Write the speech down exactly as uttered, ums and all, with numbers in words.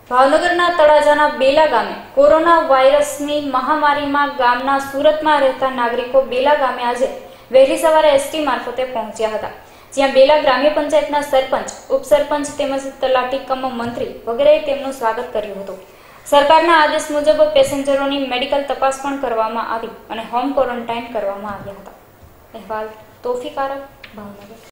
ભાવનગરના તળાજાના બેલા ગામે કોરોના વાયરસની મહામારીમાં ગામના સુરતમાં રહેતા નાગરિકો બેલા ગામે આજે વહેલી સવારે એસટી મારફતે પહોંચ્યા હતા, જ્યાં બેલા ગ્રામ્ય પંચાયતના સરપંચ, ઉપસરપંચ તેમજ તલાટી કમ મંત્રી વગેરેએ તેમનું સ્વાગત કર્યું હતું। સરકારના આદેશ મુજબ પેસેન્જરોની મેડિકલ તપાસ પણ કરવામાં આવી અને હોમ ક્વોરન્ટાઇન કરવામાં આવ્યા હતા। અહેવાલ તોફિક આરબ, ભાવનગર।